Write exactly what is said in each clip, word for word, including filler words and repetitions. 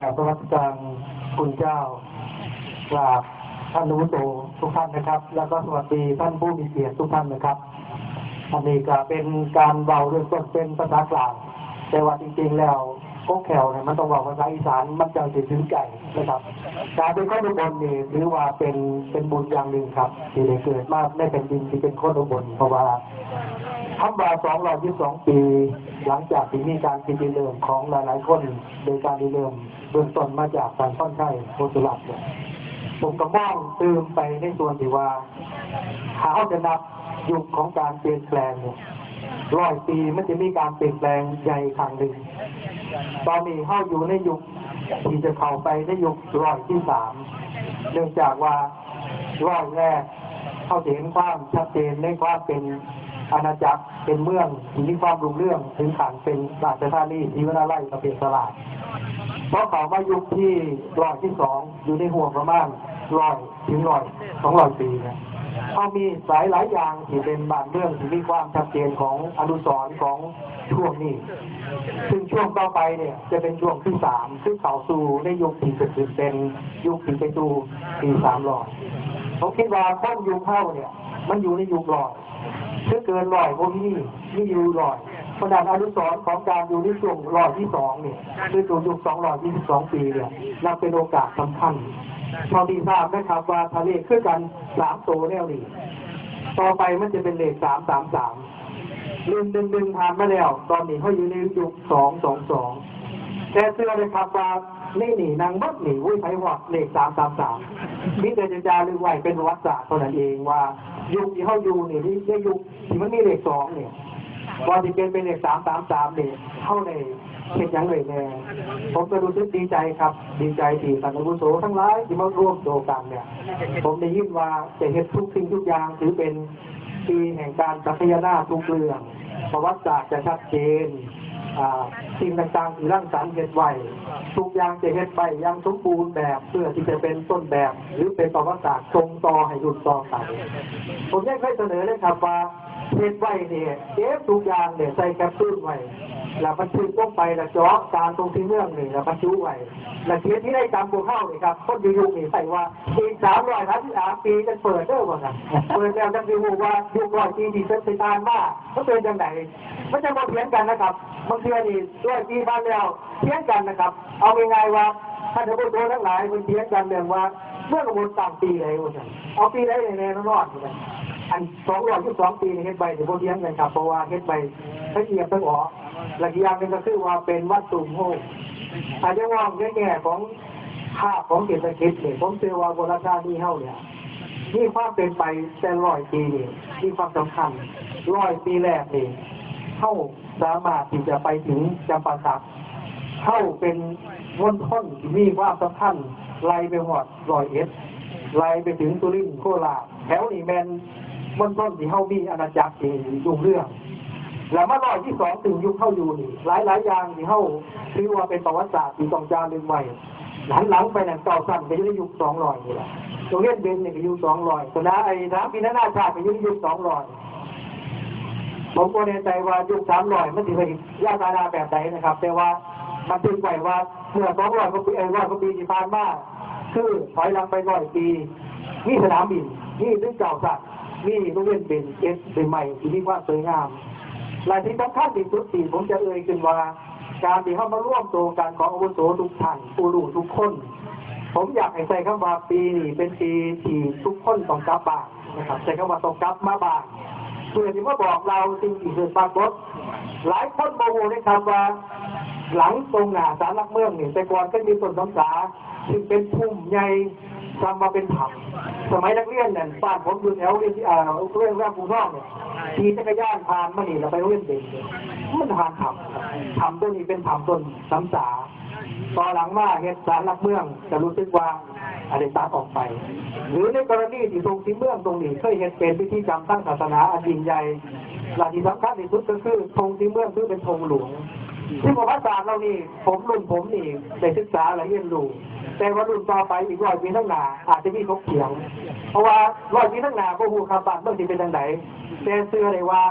พระราชการคุณเจ้ากราบท่านอาวุโสทุกท่านนะครับ แล้วก็สวัสดีท่านผู้มีเกียรติทุกท่านนะครับอันนี้ก็เป็นการเบาเรื่องต้นเป็นภาษากลางแต่ว่าจริงๆแล้วก็แขวเนี่ยมันต้องบอกภาษาอีสานมันจะถึงใจนะครับการเป็นคนอุบลนี่ถือว่าเป็นเป็นบุญอย่างหนึ่งครับที่ได้เกิดมาได้เป็นดินที่เป็นคนอุบลเพราะว่าทำมาสองร้อยยี่สิบสองปีหลังจากที่มีการกิจเริ่มของหลายๆคนโดยการเริ่มเบื้องต้นมาจากการค่อนข้างโคตรลับเนี่ยผมก็มองตื่มไปในส่วนที่ว่าเขาจะนับยุคของการเปลี่ยนแปลงเนี่ยร้อยปีมันจะมีการเปลี่ยนแปลงใหญ่ครั้งหนึ่งตอนนี้เข้าอยู่ในยุคที่จะเข้าไปในยุคร้อยที่สามเนื่องจากว่าร้อยแรกเข้าเห็นความชัดเจนในความเป็นอาณาจักรเป็นเมืองที่มีความรุ่งเรืองถึงขันเป็นราชธานีที่วิไลกับเป็นตลาดเพราะเขามายุคที่ร้อยที่สองอยู่ในห่วงประมาณร้อยถึงร้อยสองร้อยปีนะเขามีสายหลายอย่างที่เป็นบ้านเมืองที่มีความชัดเจนของอนุสรณ์ของช่วงนี้ซึ่งช่วงต่อไปเนี่ยจะเป็นช่วงที่สามซึ่งเข้าสู่ในยุคที่จะเป็นยุคที่ไปสู่ปีสามร้อยผมคิดว่าคนยุคเข้าเนี่ยมันอยู่ในยุคร้อยคือเกินร้อยพวกนี้นี่อยู่ร้อยขนาดอนุสรณ์ของการอยู่ในช่วงร้อยที่สองเนี่ยคือตัวยุคสองร้อยยี่สิบสองปีเนี่ยนับเป็นโอกาสสำคัญพอดีทราบนะครับว่าทะเลขึ้นกันสามโตแนวนี้ต่อไปมันจะเป็นเลขสามสามสามลืมดึงดึงผ่านมาแล้วตอนนี้เขาอยู่ในยุคสองสองสองแต่เชื่อเลยครับว่านี่หนีนางบัดหนีวุ้ยไผ่หวัดเลขสามสามสามมิเตจาหรือไหวเป็นวัฏฏะเท่านั้นเองว่ายุคที่เขาอยู่นี่ที่ในยุคที่มันมีเลขสองเนี่ยว่าที่เป็นเป็นเลขสามสามสามเนี่ยเข้าในเห็นอย่างเลยแน่ผมก็รู้สึกดีใจครับดีใจที่ท่านอาวุโสทั้งหลายที่มาร่วมโดกันเนี่ยผมได้ยินว่าจะเห็นทุกสิ่งทุกอย่างถือเป็นปีแห่งการสักยนาทุกเรื่องประวัติศาสตร์จะชัดเจนสิ่งต่างๆที่ร่างสรรค์เห็ดไว้ทุกอย่างจะเห็ดไปยังสมบูรณ์แบบเพื่อที่จะเป็นต้นแบบหรือเป็นประวัติศาสตร์ทรงต่อให้รุ่นต่อไปผมยังเคยเสนอเลยครับว่าเห็ดไว้เนี่ยเก็บทุกอย่างเนี่ยใส่แคปซูลไว้แล้วบรรจุลงไปแล้วเจาะการตรงที่เมืองนี่แล้วบรรจุไว้แล้วเทียนที่ได้จำพวกเข้าเนี่ยครับคนยุคนี่ใส่ว่าอีกสามร้อยทั้งสามปีจะเปิดเด้อวะนะเปิดแล้วจะดูว่ายุคร้อยปีที่เป็นไปตามว่าเขาเป็นยังไงไม่ใช่มาเถียงกันนะครับบางทีนี่ร้อยปีบ้านแล้วเถียงกันนะครับเอาง่ายๆว่าท่านผู้ชมทั้งหลายมันเถียงกันเรื่องว่าเมื่อกระบวนต่างปีไหนวะเนี่ยเอาปีไหนในนอนๆเลยอันสองร้อยยี่สิบสองปีเฮ็ดใบถือว่าเลี้ยงกันครับเพราะว่าเฮ็ดใบทั้งเอียบทั้งอ๋อหลักอย่างหนึ่งก็คือว่าเป็นวัตถุโภคอาจจะมองแง่ๆของภาพของเศรษฐกิจเนี่ยผมเชื่อว่าโบราณชาติเฮาเนี่ยมีความเป็นไปแต่ร้อยปีนี่มีความสำคัญร้อยปีแรกนี่เฮาสามารถที่จะไปถึงจำปาสักเฮาเป็นมณฑลที่มีความสำคัญไล่ไปหมดร้อยเอ็ดไล่ไปถึงสุรินทร์โคราชแถวนี้แมนมณฑลที่เฮามีอาณาจักรที่รุ่งเรืองแล้วมาร้อยที่สองถึงยุคเข้าอยู่นี่หลายหลายอย่างที่เข้าถือว่าเป็นประวัติศาสตร์ที่ต้องจารึกไว้หลังหลังไปนั่นเก่าสั้นไปอยู่ในยุคสองร้อยนี่แหละตรงเล่นเบนเนี่ยก็ยุคสองร้อยคณะไอ้น้ำพินานาชาติไปอยู่ในยุคสองร้อยผมก็แน่ใจว่ายุคสามร้อยมันถือเป็นยาตาดาแบบไหนนะครับแต่ว่ามันถึงไว้ว่าเมื่อสองร้อยกว่าปีไอ้ร้อยกว่าปีที่ผ่านมาคือถอยหลังไปร้อยปีนี่สนามบินนี่ซึ่งเก่าสั้นนี่โรงเรียนเป็นเอสเป็นใหม่ที่มีความสวยงามหลายที่สำคัญที่สุดที่ผมจะเอ่ยขึ้นว่าการที่เข้ามาร่วมตัวกันของอาวุโสทุกท่านผู้รู้ทุกคนผมอยากให้ใส่คำว่าปีนี้เป็นปีที่ทุกคนต้องกลับบ้านนะครับใส่คำว่าต้องกลับมาบ้านเพื่อที่มาบอกเราสิ่งที่เกิดปรากฏหลายคนโมโหนะครับว่าหลังตรงหน้าศาลหลักเมืองนี่แต่ก่อนก็มีต้นสำสาซึ่งเป็นพุ่มใหญ่ทำมาเป็นผักสมัยนักเรียนเนี่ยบ้านผมอยู่แถวเรียนที่อ่าเรื่องแรกภูนอกเนี่ยขี่จักรยานผ่านมานี่เราไปเรียนเด็กมันผ่านถ้ำถ้ำตัวนี้เป็นถ้ำต้นสำสาตอนหลังมาเหตุศาลหลักเมืองจะรู้สึกว่าอะไรตัดออกไปหรือในกรณีที่ตรงที่เมืองตรงนี้เคยเห็นเป็นพิธีกรรมตั้งศาสนาอันยิ่งใหญ่หลักที่สำคัญที่สุดก็คือธงที่เมืองคือเป็นธงหลวงที่ประวัติศาสตร์เรานี่ผมรุ่นผมนี่ได้ศึกษาและเรียนรู้แต่ว่ารุ่นต่อไปอีกร้อยปีข้างหน้าอาจจะมีเขาเถียงเพราะว่าร้อยปีข้างหน้าพวกหูคำบัตรเมื่อที่เป็นทางไหนแต่เชื่อเลยว่า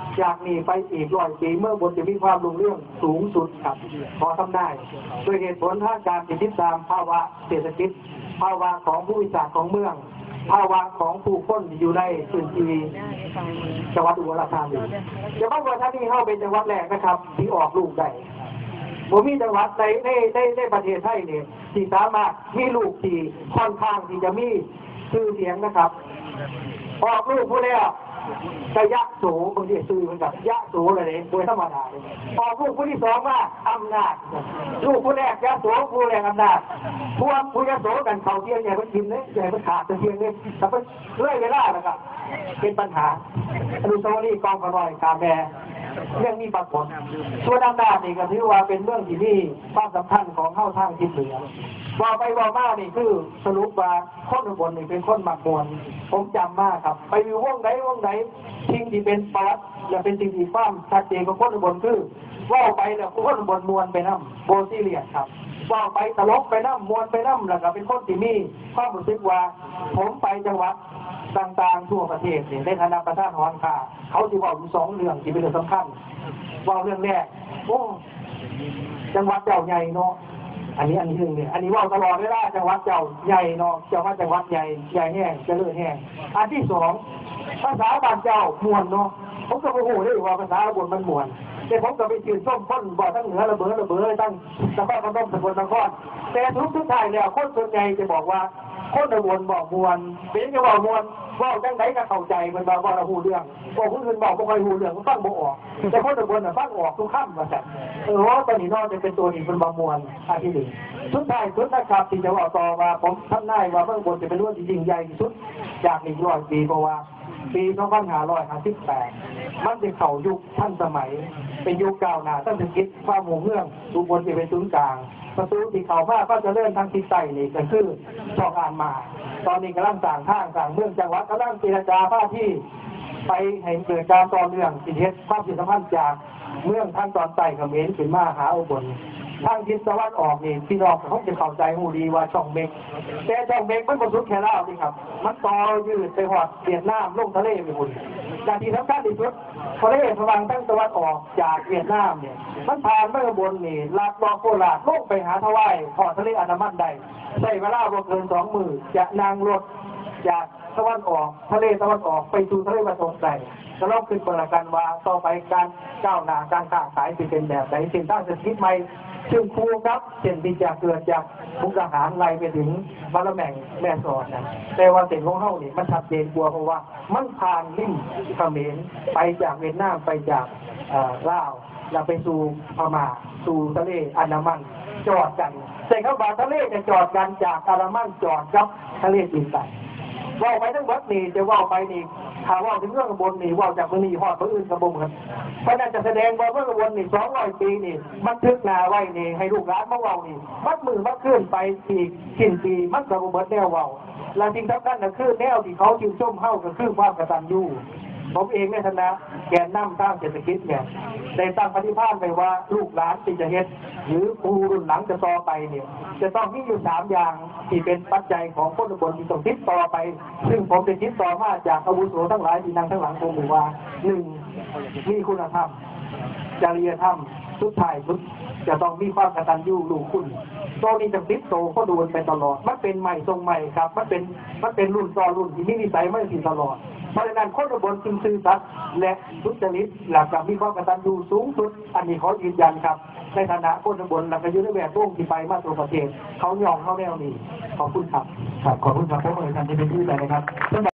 จากนี้ไปอีกร้อยปีเมื่อบนจะมีความรุ่งเรื่องสูงสุดครับขอทำได้โดยเหตุผลทางการติดตามภาวะเศรษฐกิจภาวะของผู้วิสาของเมืองภาวะของผู้คนอยู่ในพื้นที่จังหวัดอุบลราชธานีจังหวัดอุบลราชธานีเข้าเป็นจังหวัดแรกนะครับที่ออกลูกได้ผมมีจังหวัดในในในในประเทศไทยเนี่ยที่สามารถมีลูกที่ค่อนข้างที่จะมีชื่อเสียงนะครับออกลูกผู้แรกกะยะโสบางทีซื้อเหมือนกับยะโสอะไรเนี่ยโดยธรรมดาเลยออกลูกผู้ที่สองว่าอำนาจลูกผู้แรกยะโสผู้แรกอำนาจพวกผู้ยะโสกันเขาเที่ยงใหญ่เป็นกินเลยใหญ่เป็นขาดเที่ยงเลยแต่เป็นเรื่อยเวลานะครับเป็นปัญหาอนุสาวรีย์กองกระรอยกาแมเรื่องนี้ปรากฏส่วนอำนาจนี่ก็ถือว่าเป็นเรื่องที่มีความสำคัญของเข้าทางทิศเหนือว่าไปว่ามานี่คือสรุปว่าคนอุบลนี่เป็นคนมักมวลผมจำมากครับไปอยู่วงไหนวงไหนทิ้งที่เป็นประวัติและเป็นสิ่งที่ความชัดเจนของคนอุบลคือว่าไปแล้วคนอุบลมวลไปน้ำโบซีเรียสครับว่าไปตลกไปน้ำมวลไปน้ำแล้วก็เป็นคนที่มีความรู้สึกว่าผมไปจังหวัดต่างๆทั่วประเทศเนี่ยในฐานะประธานหอการค้าเขาจะบอกอยู่สองเรื่องที่เป็นเรื่องสำคัญว่าเรื่องแรกโอ้จังหวัดเจ้าใหญ่เนาะอันนี้อันนี้หนึ่งเนี่ยอันนี้ว่าตลอดเวลาจังหวัดเจ้าใหญ่เนาะจังหวัดจังหวัดใหญ่ใหญ่แห้งเจริญแห้งอันที่สองภาษาบ้านเจ้ามวลเนาะผมก็ไม่รู้เลยว่าภาษาบนมันมวลแต่ผมก็ไปชื่นชมคนบ่อทั้งเหนือระเบิดระเบิดตั้งนครพนมสกลนครแต่ทุกทุกทายแล้วคนส่วนใหญ่จะบอกว่าคนระบนบอกมวลเป็นจะบอกมวลว่าจังไหนก็เข้าใจมันบอกว่าเราหูเรื่องบอกผู้อื่นบอกไม่ค่อยหูเรื่องมันฟังบ่ออกแต่คนระบนน่ะฟังออกทุกข้ามมาแต่เออว่าตอนนี้นอกจะเป็นตัวนี้เป็นบางมวลอันที่หนึ่งสุดท้ายสุดนะครับที่จะบอกต่อว่าผมทำได้ว่าเมืองบนจะเป็นเรื่องที่ยิ่งใหญ่ที่สุดจากหนึ่งร้อยปีเพราะว่าปีสองพันห้าร้อยห้าสิบแปดมันจะเข้ายุคทันสมัยเป็นยุคก้าวหน้าตั้งแต่คิดความหมู่เมืองอุบลจะเป็นศูนย์กลางประตูที่เข้ามาก็จะเลื่อนทางทิศใต้นี่ก็คือช่องอ่านมาตอนนี้กำลังสั่งทางสั่งเมืองจังหวัดกำลังเจรจาผ้าที่ไปให้เกิดการต่อเนื่องสิเทศความสัมพันธ์จากเมืองทางตอนใต้เขมรขึ้นมาหาอุบลทางทิศตะวันออกนี่พี่น้องเขาจะเข้าใจหูดีว่าช่องเมกแต่ช่องเมกมันบรรทุกแค่เล่าดิครับมันต่อยืดไปหอดเวียดนามลงทะเลไปหุ่นจากที่สำคัญที่สุดทะเลพลังตั้งตะวันออกจากเวียดนามเนี่ยมันผ่านเมื่อบนนี่ลาดลองโคราชลงไปหาทวายขอทะเลอันดามันได้ใช้เวลาบ่เกินสองมือจะนางรถจากตะวันออกทะเลตะวันออกไปสู่ทะเลตะวันตกได้จะลองขึ้นประกันว่าต่อไปการก้าวหน้าการค้าขายจะเป็นแบบไหนสิ่งต่างจะคิดใหม่ซึ่งครูครับเช่นที่จะเกิดจากมุกดาหารไล่ไปถึงบาละแมงแม่สอดนะแต่ว่าเส้นของเขาเนี่ยมันชัดเจนกลัวเพราะว่ามันผ่านลิ่มเขมรไปจากเวียดนามไปจากลาวแล้วไปสู่พม่าสู่ทะเลอันดามันจอดกันแต่เขาบอกทะเลจะจอดกันจากอันดามันจอดกับทะเลจีนใต้ว่าไปทั้งวัดนี่จะว่าไปนี่ถ้าว่าถึงเรื่องกระบวนนี่ว่าจากมือนี่หอดมืออื่นกระบวนกันเพราะนั่นจะแสดงว่าเมื่อกระบวนนี่สองร้อยปีนี่มันทึกนาไว้นี่ให้ลูกหลานมาเว้านี่มัดมือมัดขึ้นไปอีกกินปีมันกระบวนแนวเว้าและจริงทั้งนั้นก็คือแนวที่เขาชิมชมเข้าก็คือความกตัญญูผมเองในฐานะแกนนำทางเศรษฐกิจเนี่ยได้ตั้งปฏิภาณไว้ว่าลูกหลานที่จะเฮ็ดหรือผู้รุ่นหลังจะต่อไปเนี่ยจะต้องมีอยู่สามอย่างที่เป็นปัจจัยของคนอุบลที่ต้องติดต่อไปซึ่งผมเป็นติดต่อมาจากอาวุโสทั้งหลายที่นั่งทั้งหลังผมบอกว่าหนึ่งมีคุณธรรมจริยธรรมสุดท้ายสุดจะต้องมีความกตัญญูรู้คุณตอนนี้จะติดโตเขาดูไปตลอดมันเป็นใหม่ทรงใหม่ครับมันเป็นมันเป็นรุ่นต่อรุ่นที่มีนิสัยไม่สิ้นตลอดเพราะฉะนั้นคนอุบลจึงซื่อสัตย์และสุจริตหลักการมีความกตัญญูสูงสุดอันนี้เขายืนยันครับในฐานะคนอุบลหลักการยืนในแวดวงที่ไปมาตัวประเทศเขายอมเขาแนวนี้ขอบคุณครับครับขอบคุณครับพวกเราท่านที่เป็นที่ไหนนะครับ